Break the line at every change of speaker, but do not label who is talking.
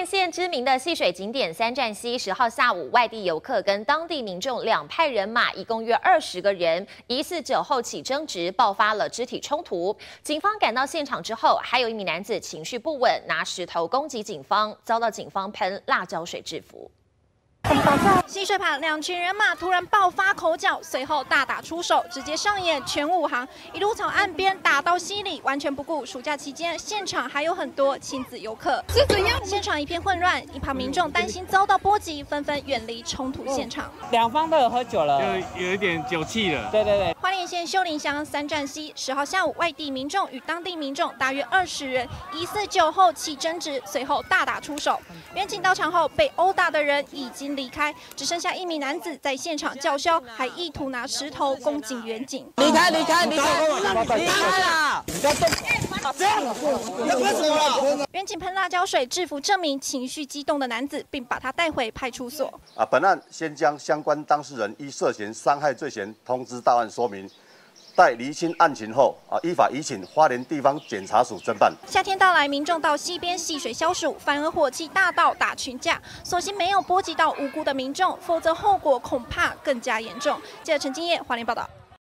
莲县知名的戏水景点三站溪10号下午，外地游客跟当地民众两派人马，一共约20个人，疑似酒后起争执，爆发了肢体冲突。警方赶到现场之后，还有一名男子情绪不稳，拿石头攻击警方，遭到警方喷辣椒水制服。
溪水旁2群人马突然爆发口角，随后大打出手，直接上演全武行，一路从岸边打到溪里，完全不顾暑假期间现场还有很多亲子游客。是怎样？现场一片混乱，一旁民众担心遭到波及，纷纷远离冲突现场。
两方都有喝酒了，
就有一点酒气了。
对。
花莲县秀林乡三站溪10号下午，外地民众与当地民众大约20人，疑似酒后起争执，随后大打出手。远警到场后，被殴打的人已经离开，只剩下一名男子在现场叫嚣，还意图拿石头攻击远警。
离开啦！不要动！这样，要干什么了？
远警喷辣椒水制服这名情绪激动的男子，并把他带回派出所。
本案先将相关当事人依涉嫌伤害罪嫌通知到案说明。 待厘清案情后，依法移请花莲地方检察署侦办。
夏天到来，民众到溪边戏水消暑，反而火气大到打群架，所幸没有波及到无辜的民众，否则后果恐怕更加严重。记者陈金叶，花莲报道。